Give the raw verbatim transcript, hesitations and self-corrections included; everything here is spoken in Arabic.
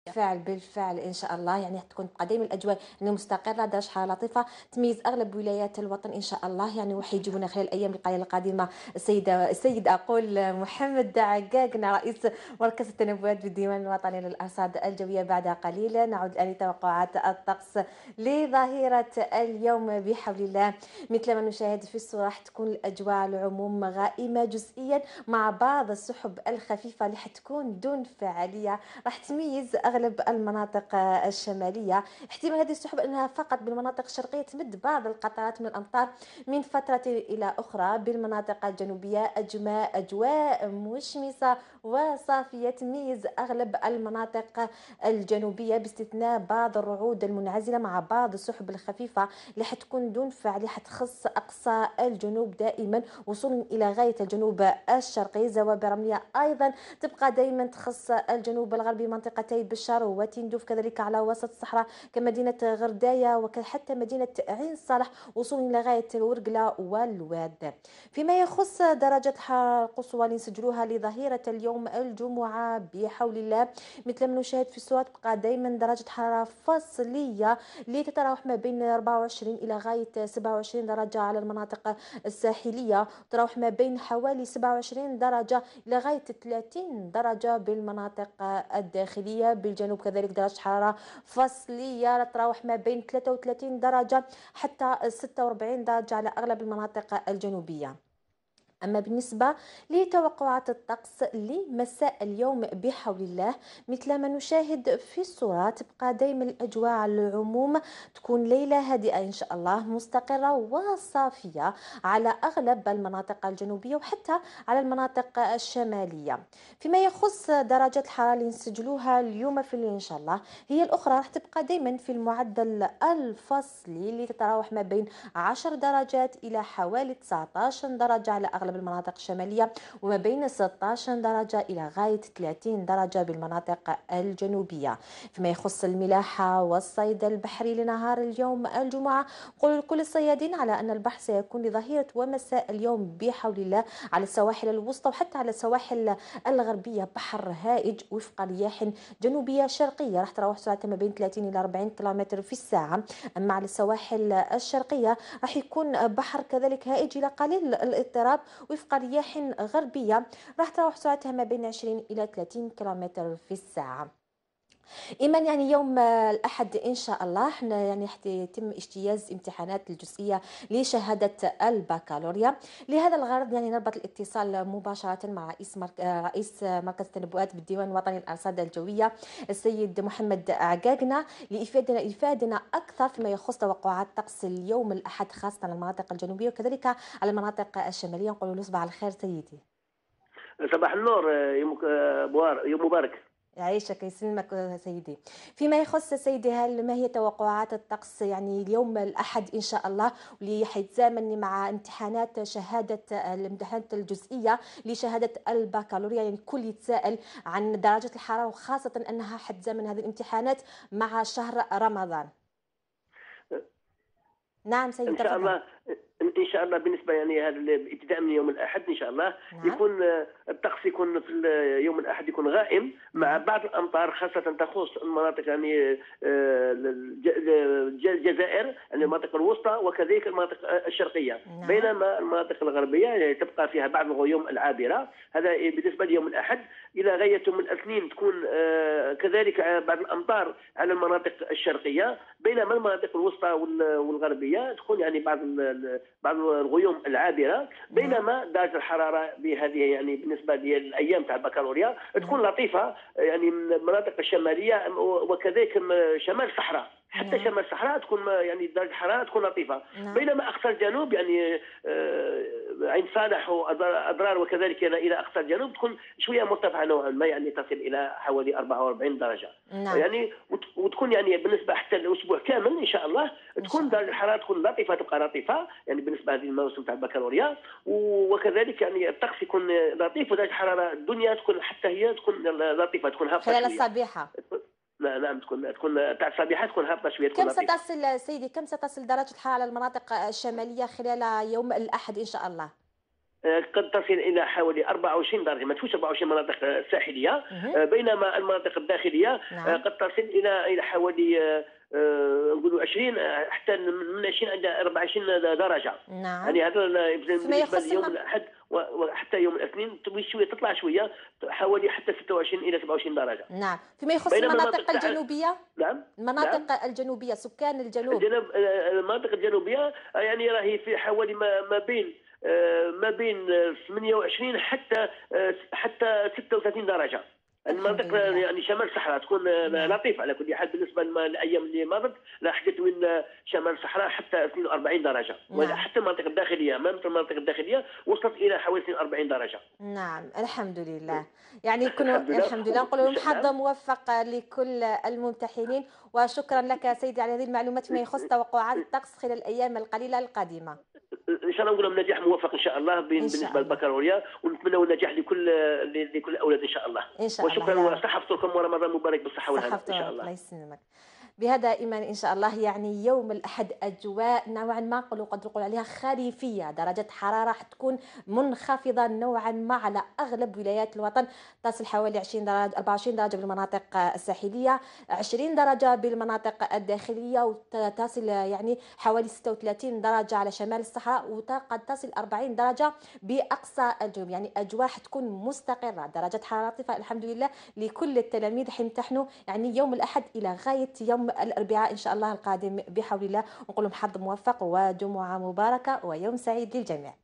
بالفعل بالفعل ان شاء الله، يعني تكون تبقى دائما الاجواء يعني مستقره، درجه حراره لطيفه تميز اغلب ولايات الوطن ان شاء الله. يعني وحيجيبونا خلال الايام القليله القادمه السيده السيد اقول محمد عقاقنا رئيس مركز التنبؤات بالديوان الوطني للارصاد الجويه. بعد قليل نعود الان لتوقعات الطقس لظهيره اليوم بحول الله. مثل ما نشاهد في الصوره راح تكون الاجواء على العموم غائمه جزئيا مع بعض السحب الخفيفه اللي حتكون دون فعاليه، راح تميز اغلب المناطق الشماليه. احتمال هذه السحب انها فقط بالمناطق الشرقيه تمد بعض القطرات من الامطار من فتره الى اخرى. بالمناطق الجنوبيه اجواء اجواء مشمسه وصافيه تميز اغلب المناطق الجنوبيه باستثناء بعض الرعود المنعزله مع بعض السحب الخفيفه اللي حتكون دون فعل، حتخص اقصى الجنوب دائما وصولا الى غايه الجنوب الشرقي. زوابع رمليه ايضا تبقى دائما تخص الجنوب الغربي، منطقتي بشار وتندوف، كذلك على وسط الصحراء كمدينة غرداية وحتى مدينة عين صالح وصولا إلى غاية الورقلة والواد. فيما يخص درجة الحرارة القصوى اللي نسجلوها لظهيرة اليوم الجمعة بحول الله، مثل ما نشاهد في الصور تبقى دائما درجة حرارة فصلية اللي تتراوح ما بين أربعة وعشرين إلى غاية سبعة وعشرين درجة على المناطق الساحلية، تراوح ما بين حوالي سبعة وعشرين درجة إلى غاية ثلاثين درجة بالمناطق الداخلية. بالجنوب كذلك درجة حرارة فصلية تتراوح ما بين ثلاثة وثلاثين درجة حتى ستة وأربعين درجة على أغلب المناطق الجنوبية. أما بالنسبة لتوقعات الطقس لمساء اليوم بحول الله، مثل ما نشاهد في الصورة تبقى دائما الأجواء على العموم تكون ليلة هادئة إن شاء الله مستقرة وصافية على أغلب المناطق الجنوبية وحتى على المناطق الشمالية. فيما يخص درجة الحرارة اللي نسجلوها اليوم في الليل إن شاء الله، هي الأخرى راح تبقى دائما في المعدل الفصلي اللي تتراوح ما بين عشر درجات إلى حوالي تسعة عشر درجة على أغلب المناطق الشمالية، وما بين ستة عشر درجة إلى غاية ثلاثين درجة بالمناطق الجنوبية. فيما يخص الملاحة والصيد البحري لنهار اليوم الجمعة، قل لكل الصيادين على أن البحر سيكون لظهيرة ومساء اليوم بحول الله على السواحل الوسطى وحتى على السواحل الغربية بحر هائج وفق رياح جنوبية شرقية راح تراوح سرعتها ما بين ثلاثين إلى أربعين كيلومتر في الساعة. أما على السواحل الشرقية راح يكون بحر كذلك هائج إلى قليل الاضطراب وفق رياح غربية راح تراوح سرعتها ما بين عشرين إلى ثلاثين كيلومتر في الساعة. إيمان يعني يوم الأحد إن شاء الله احنا يعني يتم اجتياز امتحانات الجزئية لشهادة البكالوريا. لهذا الغرض يعني نربط الاتصال مباشرة مع رئيس مرك... رئيس مركز التنبؤات بالديوان الوطني للأرصاد الجوية السيد محمد عقاقنا لإفادنا إفادنا أكثر فيما يخص توقعات طقس اليوم الأحد خاصة على المناطق الجنوبية وكذلك على المناطق الشمالية. نقول له صباح الخير سيدي. صباح النور، يومك بوار يوم مبارك. يعيشك يسلمك سيدي. فيما يخص سيدي هل ما هي توقعات الطقس يعني اليوم الأحد إن شاء الله واللي حيتزامن مع امتحانات شهادة الامتحانات الجزئية لشهادة البكالوريا؟ يعني الكل يتساءل عن درجة الحرارة وخاصة أنها حتزامن هذه الامتحانات مع شهر رمضان. نعم سيدي ان شاء تفضل. الله ان شاء الله بالنسبه يعني هذا ابتداء من يوم الاحد ان شاء الله نعم. يكون الطقس يكون في يوم الاحد يكون غائم مع بعض الامطار خاصه تخص المناطق يعني الجزائر يعني المناطق الوسطى وكذلك المناطق الشرقيه. نعم. بينما المناطق الغربيه يعني تبقى فيها بعض الغيوم العابره. هذا بالنسبه ليوم الاحد. الى غايه يوم الاثنين تكون كذلك بعض الامطار على المناطق الشرقيه، بينما المناطق الوسطى والغربيه تكون يعني بعض بعض الغيوم العابره. بينما درجه الحراره بهذه يعني بالنسبه للايام تاع البكالوريا تكون لطيفه يعني من المناطق الشماليه وكذلك شمال الصحراء حتى نعم. شمال الصحراء تكون يعني درجه الحراره تكون لطيفه. نعم. بينما اقصى الجنوب يعني عين صالح واضرار وكذلك الى اقصى الجنوب تكون شويه مرتفعه نوعا ما يعني تصل الى حوالي أربعة وأربعين درجه. نعم. يعني وتكون يعني بالنسبه حتى الاسبوع كامل ان شاء الله تكون درجه الحراره تكون لطيفه تبقى لطيفه يعني بالنسبه لهذه الموسم تاع البكالوريا. وكذلك يعني الطقس يكون لطيف ودرجه الحراره الدنيا تكون حتى هي تكون لطيفه تكون هابطه خلال شويه. الصبيحة. نعم نعم تكون تكون تاع الصبيحه تكون هابطه شويه تكون كم لطيفه. ستصل سيدي كم ستصل درجة الحرارة على المناطق الشمالية خلال يوم الأحد إن شاء الله؟ قد تصل الى حوالي أربعة وعشرين درجه، ما تفوتش أربعة وعشرين مناطق ساحليه، بينما المناطق الداخليه نعم. قد تصل الى الى حوالي نقولوا عشرين حتى من عشرين الى أربعة وعشرين درجه. نعم. يعني هذا فيما بالنسبه يخص ليوم الم... الاحد وحتى يوم الاثنين شويه تطلع شويه حوالي حتى ستة وعشرين الى سبعة وعشرين درجه. نعم. فيما يخص بينما المناطق الجنوبيه. نعم. المناطق نعم. الجنوبيه، سكان الجنوب. الجنوب المناطق الجنوبيه يعني راهي في حوالي ما ما بين ما بين ثمانية وعشرين حتى حتى ستة وثلاثين درجه. المنطقه يعني شمال الصحراء تكون لطيفه على كل حال. بالنسبه للايام اللي مضت لاحظت وين شمال الصحراء حتى اثنين وأربعين درجه. نعم. حتى المناطق الداخليه امام المناطق الداخليه وصلت الى حوالي اثنين وأربعين درجه. نعم الحمد لله. يعني كنا الحمد لله نقول لهم حظ موفق لكل الممتحنين، وشكرا لك سيدي على هذه المعلومات فيما يخص توقعات الطقس خلال الايام القليله القادمه. ان شاء الله نقول لهم نجاح موفق ان شاء الله بالنسبه للبكالوريا، ونتمنى النجاح لكل لكل الاولاد ان شاء الله. ان شاء الله. وشكرا وصحه فطوركم ورمضان مبارك بالصحه والهنا ان شاء الله. الله يسلمك. بهذا إيمان إن شاء الله يعني يوم الأحد أجواء نوعا ما نقولوا قد نقول عليها خريفية، درجة حرارة حتكون منخفضة نوعا ما على أغلب ولايات الوطن، تصل حوالي عشرين درجة أربعة وعشرين درجة بالمناطق الساحلية، عشرين درجة بالمناطق الداخلية، وتصل يعني حوالي ستة وثلاثين درجة على شمال الصحراء، وقد تصل أربعين درجة بأقصى الجنوب. يعني أجواء حتكون مستقرة، درجة حرارة لطيفة الحمد لله لكل التلاميذ حيمتحنوا يعني يوم الأحد إلى غاية يوم الأربعاء إن شاء الله القادم بحول الله. نقول لهم حظ موفق وجمعة مباركة ويوم سعيد للجميع.